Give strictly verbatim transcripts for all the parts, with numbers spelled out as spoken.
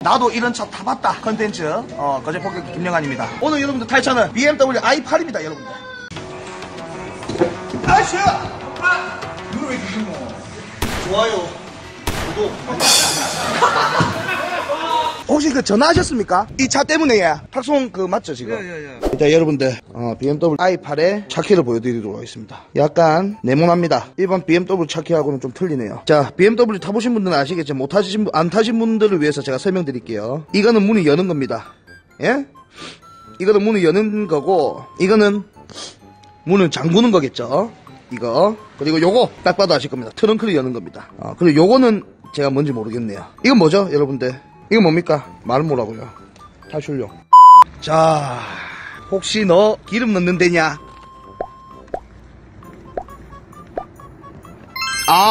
나도 이런 차 타봤다 컨텐츠 어, 거제 폭격 김영환입니다. 오늘 여러분들 탈 차는 비엠더블유 아이 팔입니다 여러분들. 아이씨! 아! 이거 왜 주신 거? 좋아요, 구독. 혹시 그 전화하셨습니까? 이 차 때문에 예. 탁송 그 맞죠 지금? 예, 예, 예. 자 여러분들 어, 비엠더블유 아이 팔의 차키를 보여드리도록 하겠습니다. 약간 네모납니다. 일반 비엠더블유 차키하고는 좀 틀리네요. 자 비엠더블유 타보신 분들은 아시겠지만 못 타신 안 타신 분들을 위해서 제가 설명드릴게요. 이거는 문이 여는 겁니다. 예? 이거는 문을 여는 거고 이거는 문을 잠그는 거겠죠. 이거 그리고 요거 딱 봐도 아실 겁니다. 트렁크를 여는 겁니다. 어, 그리고 요거는 제가 뭔지 모르겠네요. 이건 뭐죠 여러분들? 이거 뭡니까? 말은 뭐라고요? 탈출용. 자, 혹시 너 기름 넣는 데냐? 아,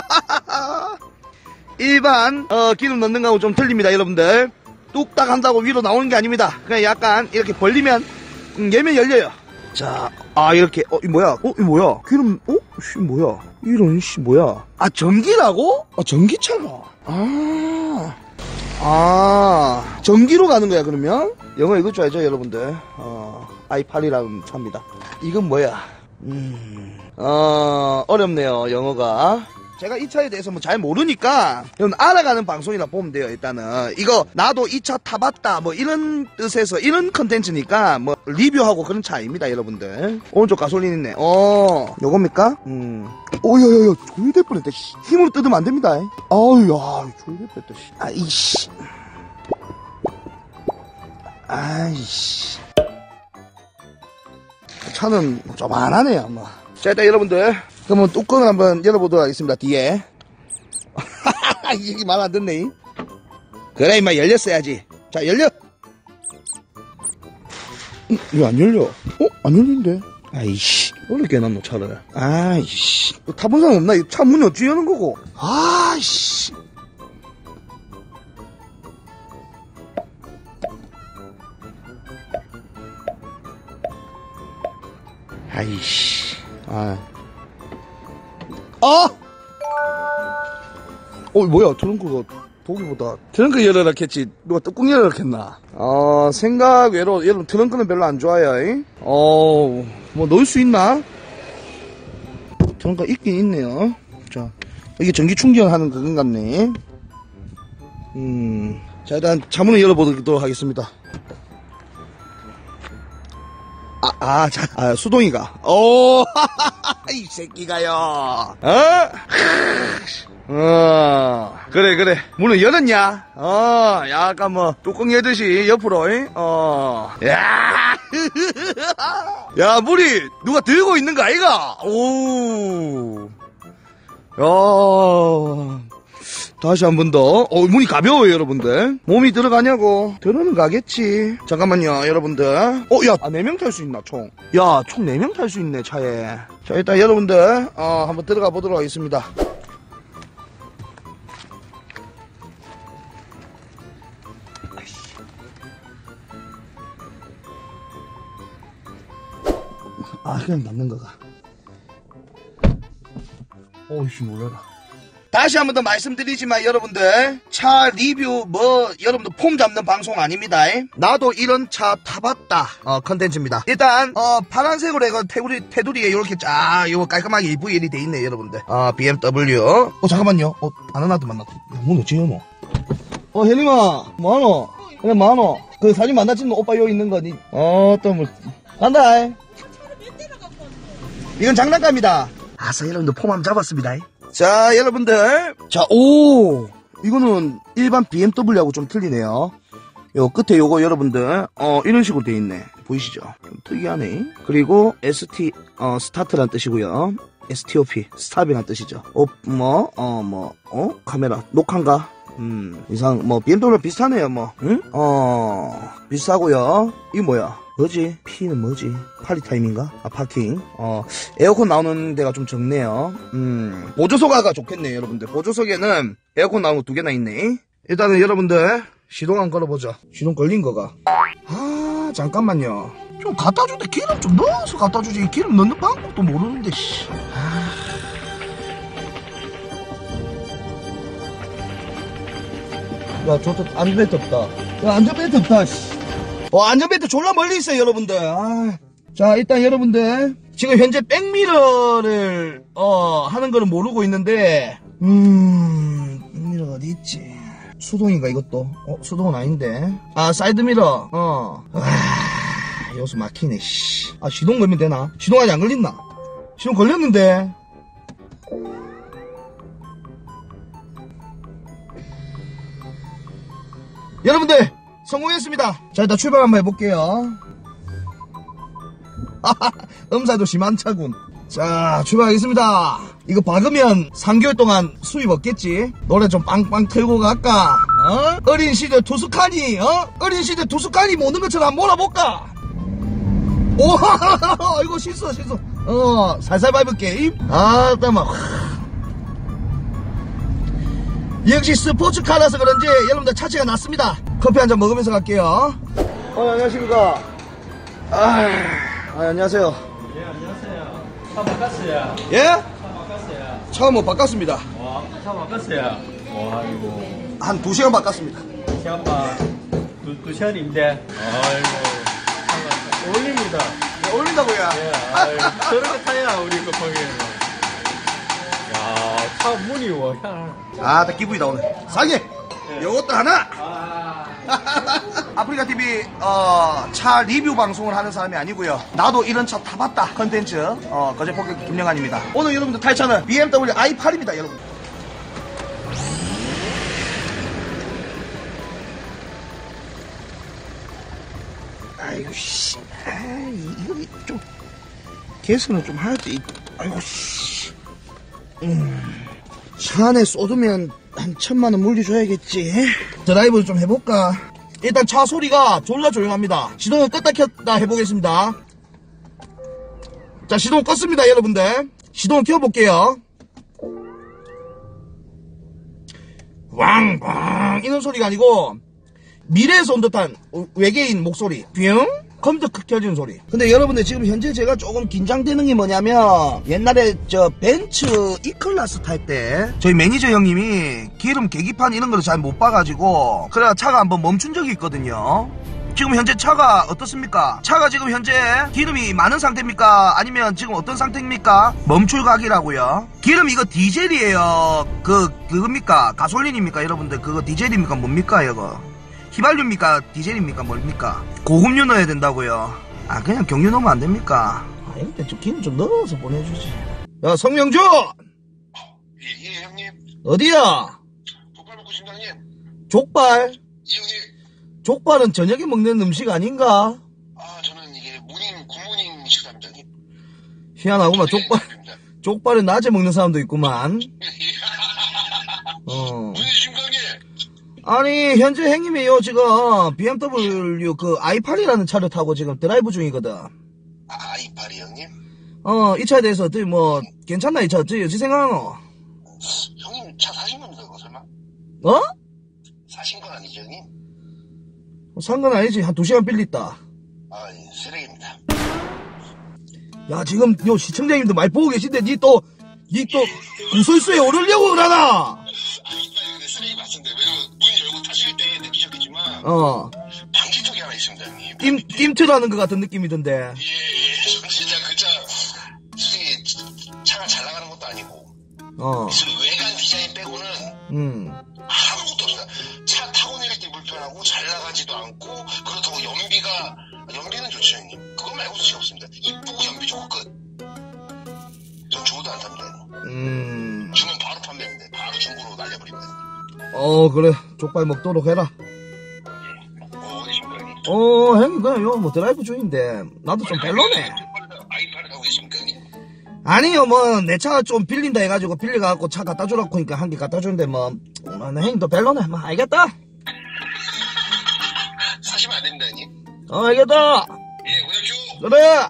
일반 어, 기름 넣는 거하고 좀 틀립니다, 여러분들. 뚝딱 한다고 위로 나오는 게 아닙니다. 그냥 약간 이렇게 벌리면 음, 열면 열려요. 자, 아 이렇게 어, 이 뭐야? 어, 이 뭐야? 기름, 어, 씨 뭐야? 이런 씨 뭐야? 아 전기라고? 아 전기차가. 아. 아, 전기로 가는 거야, 그러면? 영어 읽을 줄 알죠, 여러분들? 어, 아이 팔이라는 차입니다. 이건 뭐야? 음, 어, 어렵네요, 영어가. 제가 이 차에 대해서 뭐 잘 모르니까, 여러분 알아가는 방송이라 보면 돼요, 일단은. 이거, 나도 이 차 타봤다, 뭐 이런 뜻에서, 이런 컨텐츠니까, 뭐, 리뷰하고 그런 차 아닙니다, 여러분들. 오른쪽 가솔린 있네. 어, 요겁니까? 음. 오, 야, 야, 야, 조율될 뻔했다, 씨. 힘으로 뜯으면 안 됩니다. 아우, 야, 조율될 뻔했다, 씨. 아이씨. 아이씨. 차는 좀 안 하네요, 아마. 자, 일단 여러분들. 그러면 뚜껑을 한번 열어보도록 하겠습니다, 뒤에. 이게 말 안 듣네. 그래, 임마, 열렸어야지. 자, 열려! 응, 왜 안 열려? 어? 안 열리는데? 아이씨, 어렵게 해놨노, 차를. 아이씨. 타본 사람 없나? 이 차 문이 어찌 여는 거고? 아이씨. 아이씨. 아. 아! 어, 뭐야, 트렁크가 보기보다. 트렁크 열어라 했지. 누가 뚜껑 열어라 했나? 어, 생각 외로, 여러분, 트렁크는 별로 안 좋아요, 잉? 어, 뭐, 넣을 수 있나? 트렁크가 있긴 있네요. 자, 이게 전기 충전하는 그건 같네. 음, 자, 일단 차문을 열어보도록 하겠습니다. 아, 아, 자, 아, 수동이가. 오, 이 새끼가요. 어? 어, 그래, 그래. 문을 열었냐? 어, 약간 뭐, 뚜껑 열듯이 옆으로, 잉? 어. 야! 야, 물이 누가 들고 있는 거 아이가? 오. 야. 다시 한 번 더. 어, 문이 가벼워요, 여러분들. 몸이 들어가냐고. 들어는 가겠지. 잠깐만요, 여러분들. 어, 야, 아, 네 명 탈 수 있나, 총? 야, 총 네 명 탈 수 있네, 차에. 자, 일단 여러분들, 어, 한번 들어가 보도록 하겠습니다. 아, 그냥 맞는 거가. 어이씨, 놀라라. 다시 한 번 더 말씀드리지만 여러분들 차 리뷰 뭐 여러분들 폼 잡는 방송 아닙니다. 나도 이런 차 타봤다 어 컨텐츠입니다. 일단 어 파란색으로 해가 테두리, 테두리에 이렇게 쫙 이거 깔끔하게 이브이엘이 돼 있네 여러분들. 어 비엠더블유. 어 잠깐만요. 어 바나나도 만났다. 뭐 어찌 해노? 어 혜림아 뭐하노? 그래 뭐하노? 그 사진 만나 찍는 오빠 여기 있는 거니? 어 또 뭐 간다. 이건 장난감이다. 아싸 여러분들 폼 한번 잡았습니다. 자 여러분들 자 오 이거는 일반 비엠더블유하고 좀 틀리네요. 요 끝에 요거 여러분들 어 이런 식으로 돼 있네. 보이시죠? 좀 특이하네. 그리고 에스티 어 스타트란 뜻이고요. 에스티오피 스탑이란 뜻이죠. 어 뭐 어 뭐 어 카메라 녹화인가? 음 이상 뭐 비엠더블유 비슷하네요 뭐. 응? 어 비슷하고요. 이거 뭐야? 뭐지? P는 뭐지? 파리 타임인가? 아, 파킹. 어, 에어컨 나오는 데가 좀 적네요. 음, 보조석아가 좋겠네요, 여러분들. 보조석에는 에어컨 나오는 거 두 개나 있네. 일단은 여러분들, 시동 한번 걸어보자. 시동 걸린 거가. 아, 잠깐만요. 좀 갖다 줄 때 기름 좀 넣어서 갖다 주지. 기름 넣는 방법도 모르는데, 씨. 아. 야, 좋다. 안전벨트 없다. 야, 안전벨트 없다, 씨. 어, 안전벨트 졸라 멀리 있어요, 여러분들. 아. 자, 일단 여러분들. 지금 현재 백미러를, 어, 하는 거는 모르고 있는데, 음, 백미러가 어디 있지? 수동인가, 이것도? 어, 수동은 아닌데. 아, 사이드미러. 어. 아, 여기서 막히네, 씨. 아, 시동 걸면 되나? 시동 아직 안 걸렸나? 시동 걸렸는데. 여러분들 성공했습니다. 자, 일단 출발 한번 해볼게요. 음사도 심한 차군. 자, 출발하겠습니다. 이거 박으면 삼 개월 동안 수입 없겠지? 노래 좀 빵빵 틀고 갈까? 어? 어린 시절 투스카니, 어? 어린 시절 투스카니 모는 것처럼 한번 몰아볼까? 오, 이거 실수, 실수. 어, 살살 밟을게. 아, 땀아. 역시 스포츠카라서 그런지 여러분들 차체가 낮습니다. 커피 한잔 먹으면서 갈게요. 어, 안녕하십니까. 아, 아 안녕하세요. 예, 안녕하세요. 차 바꿨어요. 예? 차 바꿨어요. 차 뭐 바꿨습니다. 와, 차 바꿨어요. 와, 이거. 한 두 시간 바꿨습니다. 시간 봐. 두, 두 시간인데. 아이고. 차가 어울립니다. 네, 어울린다고요? 예, 아이고. 저렇게 타야 우리 급하게는. 야, 차 문이 와. 아, 나 기분이 나오네. 사장님, 네. 요것도 하나. 아. 아프리카 티비 어, 차 리뷰 방송을 하는 사람이 아니고요. 나도 이런 차 타봤다 컨텐츠 어, 거제 폭격 김영환입니다. 오늘 여러분들 탈 차는 비엠더블유 아이 팔입니다, 여러분. 아이고 씨, 아, 이거 좀 개선을 좀 하야지. 아이고 씨. 음. 차 안에 쏟으면 한 천만 원 물려줘야겠지. 드라이브를 좀 해볼까? 일단 차 소리가 졸라 조용합니다. 시동을 껐다 켰다 해보겠습니다. 자, 시동 껐습니다, 여러분들. 시동을 켜볼게요. 왕왕 이런 소리가 아니고 미래에서 온 듯한 외계인 목소리. 뿅? 컴퓨터 크 켜지는 소리. 근데 여러분들 지금 현재 제가 조금 긴장되는 게 뭐냐면 옛날에 저 벤츠 E클래스 탈 때 저희 매니저 형님이 기름 계기판 이런 거를 잘 못 봐가지고 그래야 차가 한번 멈춘 적이 있거든요. 지금 현재 차가 어떻습니까? 차가 지금 현재 기름이 많은 상태입니까? 아니면 지금 어떤 상태입니까? 멈출각이라고요. 기름 이거 디젤이에요. 그 그겁니까? 가솔린입니까? 여러분들 그거 디젤입니까? 뭡니까 이거? 휘발유입니까? 디젤입니까? 뭡니까? 고급유 넣어야 된다고요. 아, 그냥 경유 넣으면 안 됩니까? 아, 이럴 좀 기름 좀 넣어서 보내주지. 야, 성명준! 예, 예, 형님. 어디야? 족발 먹고 싶다, 형님. 족발? 예, 형님. 족발은 저녁에 먹는 음식 아닌가? 아, 저는 이게 모닝, 굿모닝 식사입니다, 형님. 희한하구만. 족발, 족발은 낮에 먹는 사람도 있구만. 어. 무슨 일이십니까, 형님? 아니, 현재 형님이요, 지금, 비엠더블유 그 아이 팔이라는 차를 타고 지금 드라이브 중이거든. 아, 아이 팔이 형님? 어, 이 차에 대해서, 어떻게 뭐, 괜찮나, 이 차? 어찌, 어찌 생각하노? 형님 차 사신 겁니까, 그거 설마? 어? 사신 건 아니죠, 형님? 산 건 아니지. 한 두 시간 빌렸다. 아, 예, 쓰레기입니다. 야, 지금, 요, 시청자님도 많이 보고 계신데, 니 또, 니 또, 구설수에 오르려고 그러나? 아, 이빨 근데 쓰레기 맞습니다. 왜냐면 문 열고 타실 때 느끼셨겠지만, 어. 방지턱이 하나 있습니다, 형님. 낌, 김트라는 것 같은 느낌이던데. 예, 예, 전 진짜 그 차, 솔직히 차가 잘 나가는 것도 아니고, 어. 외관 디자인 빼고는 음. 아무것도 없어요. 차 타고 내릴 때 불편하고 잘 나가지도 않고 그렇다고 연비가 연비는 좋죠, 형님. 그거 말고 수치 없습니다. 이쁘고 연비 좋고 끝. 전 좋아도 안 탑니다. 음. 주문 바로 판매입니다. 바로 중고로 날려버립니다. 어, 그래. 족발 먹도록 해라. 어, 어디십니까, 형님? 어, 형님, 그냥 요, 뭐, 드라이브 중인데. 나도 좀 별로네. 아이팔을 타고 계십니까, 형님? 아니요, 뭐, 내 차가 좀 빌린다 해가지고, 빌려가갖고 차 갖다 주라고 하니까 한 개 갖다 주는데, 뭐, 뭐, 형님도 별로네. 뭐, 알겠다. 사시면 안 됩니다, 형님. 어, 알겠다. 예, 오십시오. 그래.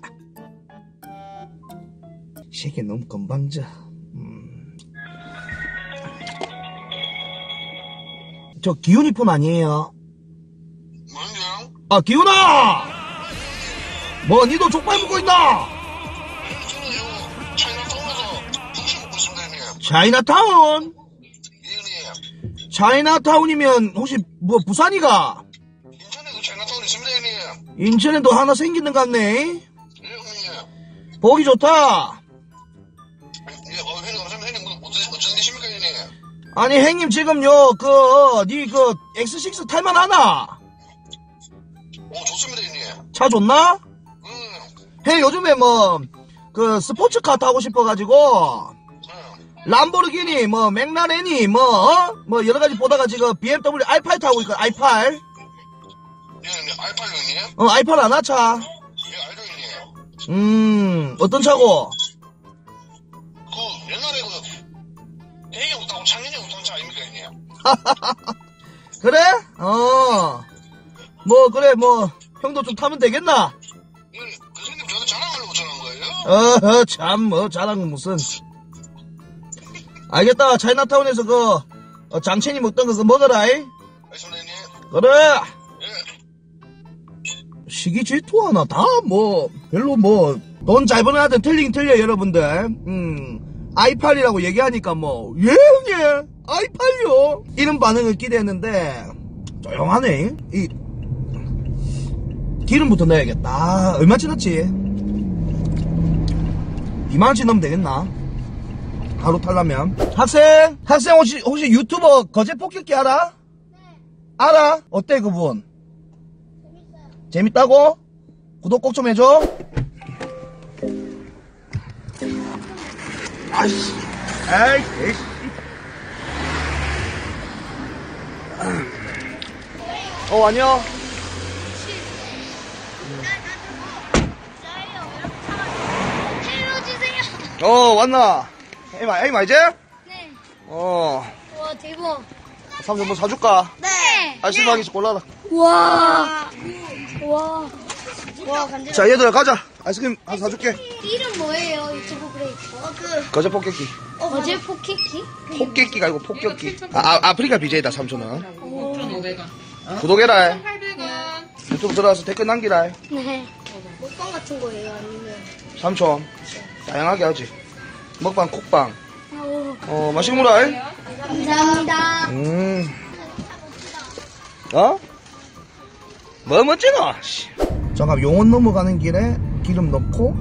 이 새끼 너무 건방져. 음. 저, 기훈이 폰 아니에요? 뭔데요? 아, 기훈아! 뭐, 니도 족발 먹고 있나? 저는 요 차이나 타운에서 중식 먹고 있습니다, 형님. 차이나타운? 예, 형님. 차이나타운이면 혹시 뭐 부산이가? 인천에도 차이나타운 있습니다, 형님. 인천에도 하나 생기는 것 같네. 예, 형님. 보기 좋다. 예, 어, 형님, 감사합니다. 형님, 뭐, 어떤, 어떤 일이십니까, 형님? 아니 형님 지금요 그 니 그 엑스식스 탈만하나? 오, 좋습니다, 형님. 차 좋나? 응, 형 요즘에 뭐 그 스포츠카 타고 싶어가지고 응. 람보르기니 뭐 맥라렌이 뭐 어? 뭐 여러 가지 보다가 지금 비엠더블유 아이 팔 타고 있거든. 아이 팔. 예, 형님. 알파 형님? 어 아이 팔 아나 차? 예, 알죠, 형님. 음 어떤 차고? 그, 옛날에 그, 대게 없다고 창현이 없던 차 아닙니까, 형님? 그래? 어. 뭐 그래 뭐 형도 좀 타면 되겠나? 예, 그 형님 저한테 자랑하려고 전화한 거예요? 어허 참 뭐 자랑은 무슨. 알겠다. 차이나타운에서 그 어, 장첸이 먹던 거 그거 먹어라. 이. 알겠습니다, 형님. 그래. 예. 시기 질투하나 다 뭐 별로 뭐 돈 잘 버는 애들 틀리긴 틀려 여러분들. 음 아이 팔이라고 얘기하니까 뭐 예 형님 아이 팔요 이런 반응을 기대했는데 조용하네. 이 기름부터 넣어야겠다. 아, 얼마치 넣지? 이만원치 넣으면 되겠나? 하루 탈라면. 학생 학생 혹시 혹시 유튜버 거제 폭격기 알아? 네. 알아? 어때 그분? 재밌다고? 구독 꼭 좀 해줘. 아이씨. 아이, 에이씨. 어, 안녕. 텔로 주세요. 어, 왔나? 에이, 마, 에이, 마, 이제? 네. 어, 와 대박. 삼촌 뭐 사줄까? 네. 아이스크림 한 개씩 골라라. 와. 와. 와 간장. 자, 얘들아, 가자. 아이스크림 하나 사줄게. 이름 뭐예요 유튜브 브레이크? 어, 그 거제 폭격기. 어제 포켓키? 폭격기가 아니고 폭격기. 아, 아 아프리카 비제이다, 삼촌은. 오천오백 원. 구독해라. 팔백 원. 유튜브 들어와서 댓글 남기라. 네. 먹방 같은 거예요 아니면? 삼촌. 다양하게 하지. 먹방, 콕방. 오. 어, 맛있게 먹어라. 감사합니다. 음. 어? 뭐 멋지노? 씨. 잠깐 용원 넘어가는 길에 기름 넣고.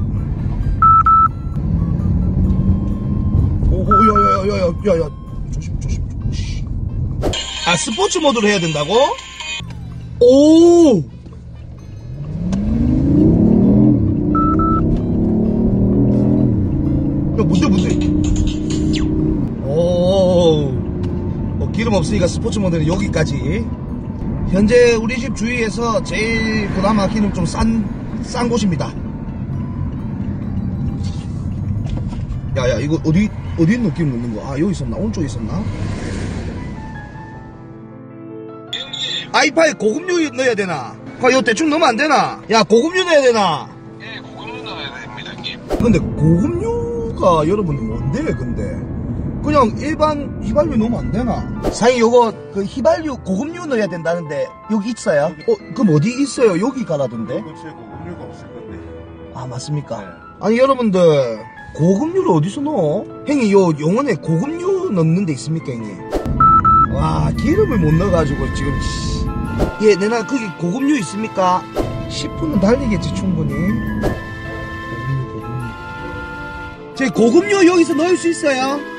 오야야야야야야 조심 조심 조심. 아 스포츠 모드로 해야 된다고? 오. 야 뭔데 뭔데? 오. 어, 기름 없으니까 스포츠 모드는 여기까지. 현재 우리 집 주위에서 제일 그나마 기름 좀 싼, 싼 곳입니다. 야야 이거 어디 어디 있는 기름 넣는 거? 아 여기 있었나? 오른쪽에 있었나? 아이파이 고급류 넣어야 되나? 아 이거 대충 넣으면 안 되나? 야 고급류 넣어야 되나? 예, 고급류 넣어야 됩니다, 형님. 근데 고급류가 여러분들 뭔데 근데? 그냥 일반 휘발유 넣으면 안 되나? 사장님 요거 그 휘발유 고급류 넣어야 된다는데 여기 있어요? 어 그럼 어디 있어요? 여기 가라던데? 그렇지, 고급류가 없을 건데. 아 맞습니까? 아니 여러분들 고급류를 어디서 넣어? 형님 요 용원에 고급류 넣는 데 있습니까 형님? 와 기름을 못 넣어가지고 지금 씨. 예 내나 거기 고급류 있습니까? 십 분은 달리겠지 충분히. 고급류 고급류 제 고급류 여기서 넣을 수 있어요?